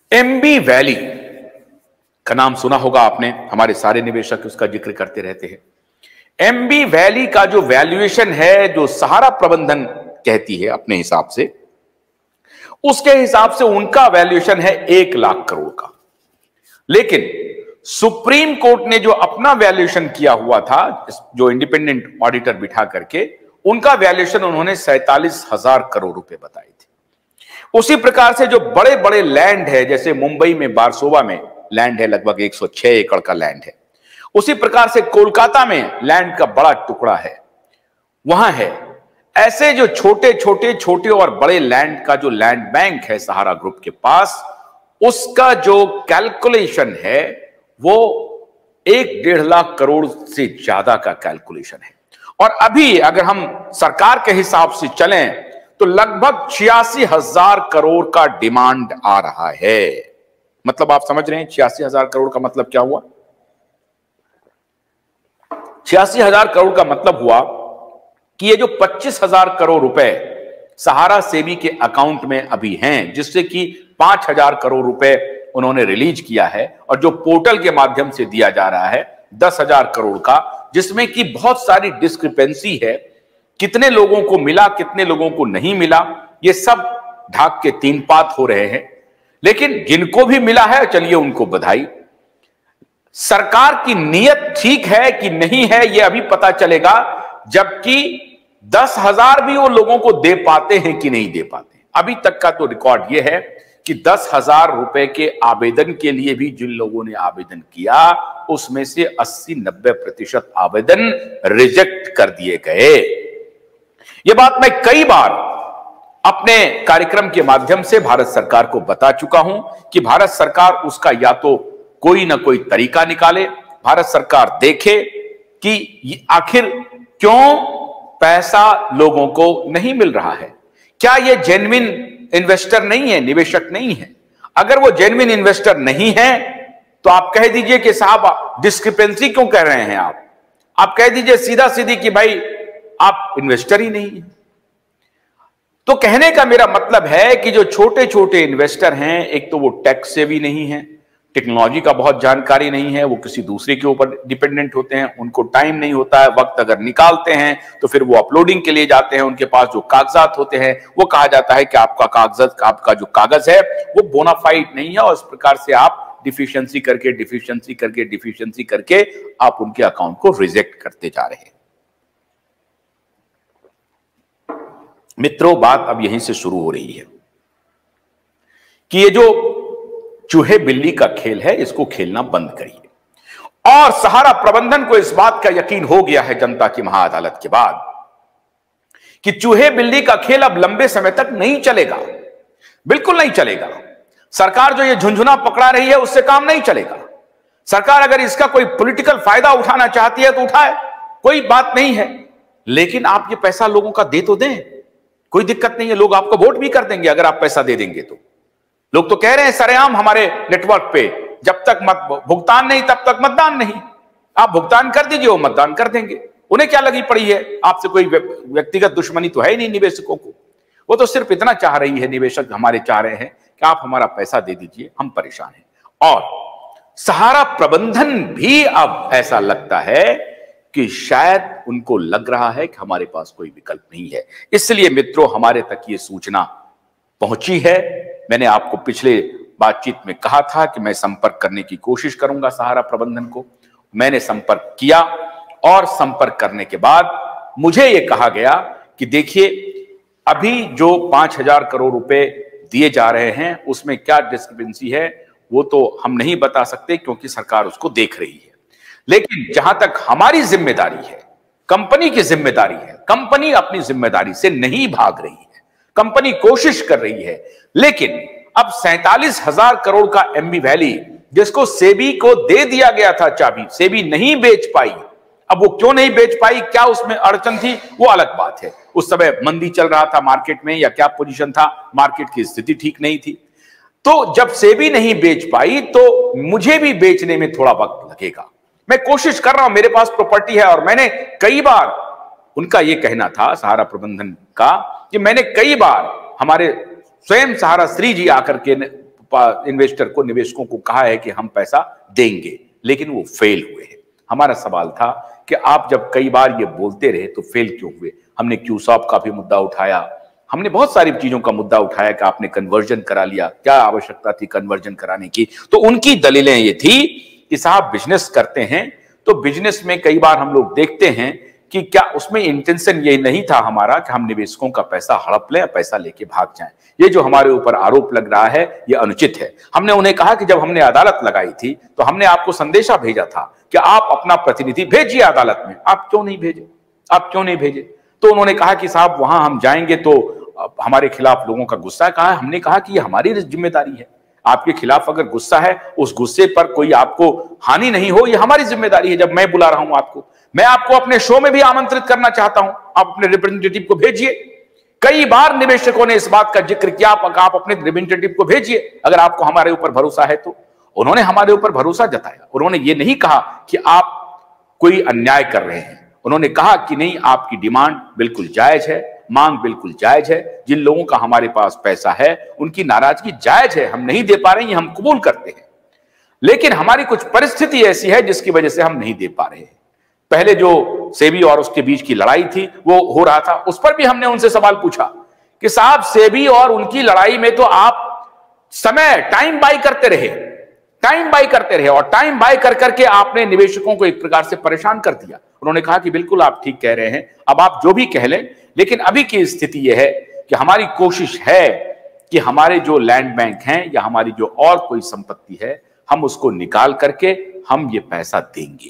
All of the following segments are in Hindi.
एमबी वैली का नाम सुना होगा आपने, हमारे सारे निवेशक उसका जिक्र करते रहते हैं। एमबी वैली का जो वैल्यूएशन है, जो सहारा प्रबंधन कहती है अपने हिसाब से, उसके हिसाब से उनका वैल्यूएशन है 1,00,000 करोड़ का। लेकिन सुप्रीम कोर्ट ने जो अपना वैल्यूएशन किया हुआ था, जो इंडिपेंडेंट ऑडिटर बिठा करके, उनका वैल्यूएशन उन्होंने 47,000 करोड़ रुपए बताए थे। उसी प्रकार से जो बड़े बड़े लैंड है, जैसे मुंबई में बारसोवा में लैंड है, लगभग 106 एकड़ का लैंड है। उसी प्रकार से कोलकाता में लैंड का बड़ा टुकड़ा है, वहां है। ऐसे जो छोटे और बड़े लैंड का जो लैंड बैंक है सहारा ग्रुप के पास, उसका जो कैलकुलेशन है वो 1-1.5 लाख करोड़ से ज्यादा का कैलकुलेशन है। और अभी अगर हम सरकार के हिसाब से चलें तो लगभग 86,000 करोड़ का डिमांड आ रहा है। मतलब आप समझ रहे हैं 86,000 करोड़ का मतलब क्या हुआ? 86,000 करोड़ का मतलब हुआ कि ये जो 25,000 करोड़ रुपए सहारा सेबी के अकाउंट में अभी हैं, जिससे कि 5,000 करोड़ रुपए उन्होंने रिलीज किया है, और जो पोर्टल के माध्यम से दिया जा रहा है 10,000 करोड़ का, जिसमें कि बहुत सारी डिस्क्रिपेंसी है, कितने लोगों को मिला, कितने लोगों को नहीं मिला, ये सब ढाक के 3 पात हो रहे हैं। लेकिन जिनको भी मिला है, चलिए उनको बधाई। सरकार की नीयत ठीक है कि नहीं है, यह अभी पता चलेगा, जबकि 10,000 भी वो लोगों को दे पाते हैं कि नहीं दे पाते। अभी तक का तो रिकॉर्ड यह है कि 10,000 रुपए के आवेदन के लिए भी जिन लोगों ने आवेदन किया, उसमें से 80-90% आवेदन रिजेक्ट कर दिए गए। यह बात मैं कई बार अपने कार्यक्रम के माध्यम से भारत सरकार को बता चुका हूं कि भारत सरकार उसका या तो कोई ना कोई तरीका निकाले, भारत सरकार देखे कि आखिर क्यों पैसा लोगों को नहीं मिल रहा है। क्या यह जेन्युइन इन्वेस्टर नहीं है, निवेशक नहीं है? अगर वो जेन्युइन इन्वेस्टर नहीं है तो आप कह दीजिए कि साहब डिस्क्रिपेंसी क्यों कह रहे हैं आप कह दीजिए सीधा सीधी कि भाई आप इन्वेस्टर ही नहीं है। तो कहने का मेरा मतलब है कि जो छोटे इन्वेस्टर हैं, एक तो वो टैक्स से भी नहीं है, टेक्नोलॉजी का बहुत जानकारी नहीं है, वो किसी दूसरे के ऊपर डिपेंडेंट होते हैं, उनको टाइम नहीं होता है, वक्त अगर निकालते हैं तो फिर वो अपलोडिंग के लिए जाते हैं, उनके पास जो कागजात होते हैं वो कहा जाता है कि आपका जो कागज है वो बोनाफाइड नहीं है, और इस प्रकार से आप डिफिशियंसी करके आप उनके अकाउंट को रिजेक्ट करते जा रहे हैं। मित्रों, बात अब यहीं से शुरू हो रही है कि ये जो चूहे बिल्ली का खेल है, इसको खेलना बंद करिए। और सहारा प्रबंधन को इस बात का यकीन हो गया है जनता की महाअदालत के बाद कि चूहे बिल्ली का खेल अब लंबे समय तक नहीं चलेगा, बिल्कुल नहीं चलेगा। सरकार जो ये झुंझुना पकड़ा रही है उससे काम नहीं चलेगा। सरकार अगर इसका कोई पॉलिटिकल फायदा उठाना चाहती है तो उठाए, कोई बात नहीं है, लेकिन आप ये पैसा लोगों का दे तो दें, कोई दिक्कत नहीं है। लोग आपको वोट भी कर देंगे अगर आप पैसा दे देंगे तो। लोग तो कह रहे हैं सरेआम हमारे नेटवर्क पे, जब तक भुगतान नहीं तब तक मतदान नहीं। आप भुगतान कर दीजिए, वो मतदान कर देंगे। उन्हें क्या लगी पड़ी है, आपसे कोई व्यक्तिगत दुश्मनी तो है ही नहीं निवेशकों को। वो तो सिर्फ इतना चाह रही है, निवेशक हमारे चाह रहे हैं कि आप हमारा पैसा दे दीजिए, हम परेशान हैं। और सहारा प्रबंधन भी अब ऐसा लगता है कि शायद उनको लग रहा है कि हमारे पास कोई विकल्प नहीं है। इसलिए मित्रों, हमारे तक ये सूचना पहुंची है। मैंने आपको पिछले बातचीत में कहा था कि मैं संपर्क करने की कोशिश करूंगा सहारा प्रबंधन को। मैंने संपर्क किया, और संपर्क करने के बाद मुझे यह कहा गया कि देखिए, अभी जो 5,000 करोड़ रुपए दिए जा रहे हैं उसमें क्या डिस्क्रिपेंसी है वो तो हम नहीं बता सकते, क्योंकि सरकार उसको देख रही है। लेकिन जहां तक हमारी जिम्मेदारी है, कंपनी की जिम्मेदारी है, कंपनी अपनी जिम्मेदारी से नहीं भाग रही है, कंपनी कोशिश कर रही है। लेकिन अब 47,000 करोड़ का एमबी वैली, जिसको सेबी को दे दिया गया था चाबी, सेबी नहीं बेच पाई। अब वो क्यों नहीं बेच पाई, क्या उसमें अड़चन थी, वो अलग बात है। उस समय मंदी चल रहा था मार्केट में, या क्या पोजीशन था, मार्केट की स्थिति ठीक नहीं थी। तो जब सेबी नहीं बेच पाई तो मुझे भी बेचने में थोड़ा वक्त लगेगा। मैं कोशिश कर रहा हूं, मेरे पास प्रॉपर्टी है, और मैंने कई बार, उनका यह कहना था सहारा प्रबंधन का, कि मैंने कई बार, हमारे स्वयं सहारा श्री जी आकर के इन्वेस्टर को, निवेशकों को कहा है कि हम पैसा देंगे, लेकिन वो फेल हुए हैं। हमारा सवाल था कि आप जब कई बार ये बोलते रहे तो फेल क्यों हुए? हमने क्यूसॉप का भी मुद्दा उठाया, हमने बहुत सारी चीजों का मुद्दा उठाया कि आपने कन्वर्जन करा लिया, क्या आवश्यकता थी कन्वर्जन कराने की? तो उनकी दलीलें ये थी कि साहब बिजनेस करते हैं तो बिजनेस में कई बार हम लोग देखते हैं कि क्या उसमें इंटेंशन ये नहीं था हमारा कि हम निवेशकों का पैसा हड़प लें, पैसा लेके भाग जाएं। ये जो हमारे ऊपर आरोप लग रहा है ये अनुचित है। हमने उन्हें कहा कि जब हमने अदालत लगाई थी तो हमने आपको संदेशा भेजा था कि आप अपना प्रतिनिधि भेजिए अदालत में, आप क्यों नहीं भेजे? आप क्यों नहीं भेजे? तो उन्होंने कहा कि साहब वहां हम जाएंगे तो हमारे खिलाफ लोगों का गुस्सा। कहा, हमने कहा कि ये हमारी जिम्मेदारी है, आपके खिलाफ अगर गुस्सा है उस गुस्से पर कोई आपको हानि नहीं हो, ये हमारी जिम्मेदारी है। जब मैं बुला रहा हूं आपको, मैं आपको अपने शो में भी आमंत्रित करना चाहता हूं, आप अपने रिप्रेजेंटेटिव को भेजिए। कई बार निवेशकों ने इस बात का जिक्र किया, आप अपने रिप्रेजेंटेटिव को भेजिए अगर आपको हमारे ऊपर भरोसा है तो। उन्होंने हमारे ऊपर भरोसा जताया। उन्होंने ये नहीं कहा कि आप कोई अन्याय कर रहे हैं, उन्होंने कहा कि नहीं, आपकी डिमांड बिल्कुल जायज है, मांग बिल्कुल जायज है, जिन लोगों का हमारे पास पैसा है उनकी नाराजगी जायज है, हम नहीं दे पा रहे हैं, हम कबूल करते हैं, लेकिन हमारी कुछ परिस्थिति ऐसी है जिसकी वजह से हम नहीं दे पा रहे हैं। पहले जो सेबी और उसके बीच की लड़ाई थी वो हो रहा था, उस पर भी हमने उनसे सवाल पूछा कि साहब सेबी और उनकी लड़ाई में तो आप समय टाइम बाय करते रहे, और टाइम बाय कर करके आपने निवेशकों को एक प्रकार से परेशान कर दिया। उन्होंने कहा कि बिल्कुल आप ठीक कह रहे हैं, अब आप जो भी कह लें, लेकिन अभी की स्थिति यह है कि हमारी कोशिश है कि हमारे जो लैंड बैंक हैं या हमारी जो और कोई संपत्ति है हम उसको निकाल करके हम ये पैसा देंगे।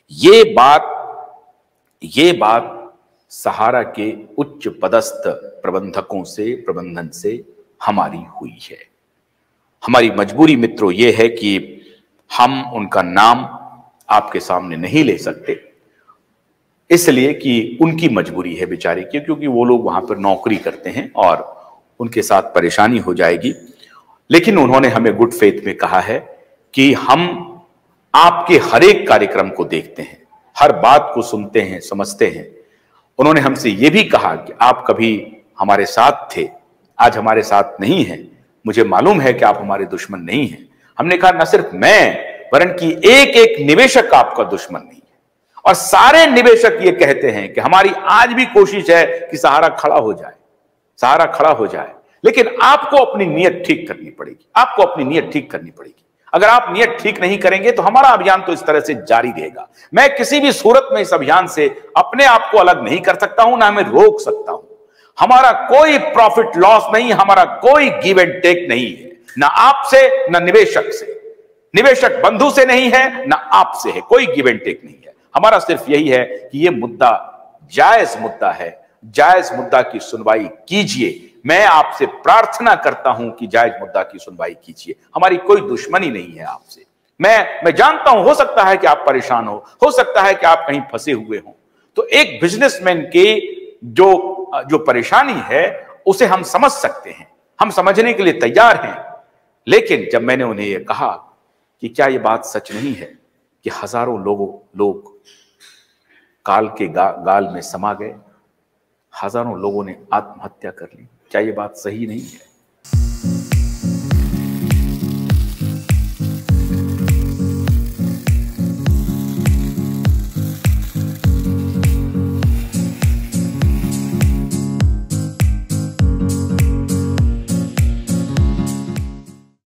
ये बात सहारा के उच्च पदस्थ प्रबंधकों से, प्रबंधन से हमारी हुई है। हमारी मजबूरी मित्रों ये है कि हम उनका नाम आपके सामने नहीं ले सकते, इसलिए कि उनकी मजबूरी है बेचारे की, क्योंकि वो लोग वहां पर नौकरी करते हैं और उनके साथ परेशानी हो जाएगी। लेकिन उन्होंने हमें गुड फेथ में कहा है कि हम आपके हर एक कार्यक्रम को देखते हैं, हर बात को सुनते हैं, समझते हैं। उन्होंने हमसे यह भी कहा कि आप कभी हमारे साथ थे, आज हमारे साथ नहीं हैं, मुझे मालूम है कि आप हमारे दुश्मन नहीं हैं। हमने कहा न सिर्फ मैं, वरन कि एक एक निवेशक आपका दुश्मन नहीं है, और सारे निवेशक ये कहते हैं कि हमारी आज भी कोशिश है कि सहारा खड़ा हो जाए, सहारा खड़ा हो जाए, लेकिन आपको अपनी नीयत ठीक करनी पड़ेगी, आपको अपनी नीयत ठीक करनी पड़ेगी। अगर आप नीयत ठीक नहीं करेंगे तो हमारा अभियान तो इस तरह से जारी रहेगा। मैं किसी भी सूरत में इस अभियान से अपने आप को अलग नहीं कर सकता हूं, ना मैं रोक सकता हूं। हमारा कोई प्रॉफिट लॉस नहीं, हमारा कोई गिव एंड टेक नहीं है, ना आपसे ना निवेशक से, निवेशक बंधु से नहीं है, ना आपसे है, कोई गिव एंड टेक नहीं है। हमारा सिर्फ यही है कि यह मुद्दा जायज मुद्दा है, जायज मुद्दा की सुनवाई कीजिए। मैं आपसे प्रार्थना करता हूं कि जायज मुद्दा की सुनवाई कीजिए। हमारी कोई दुश्मनी नहीं है आपसे। मैं जानता हूं, हो सकता है कि आप परेशान हो सकता है कि आप कहीं फंसे हुए हो, तो एक बिजनेसमैन के जो परेशानी है उसे हम समझ सकते हैं, हम समझने के लिए तैयार हैं। लेकिन जब मैंने उन्हें यह कहा कि क्या यह बात सच नहीं है कि हजारों लोग काल के गाल में समा गए, हजारों लोगों ने आत्महत्या कर ली, क्या यह बात सही नहीं है?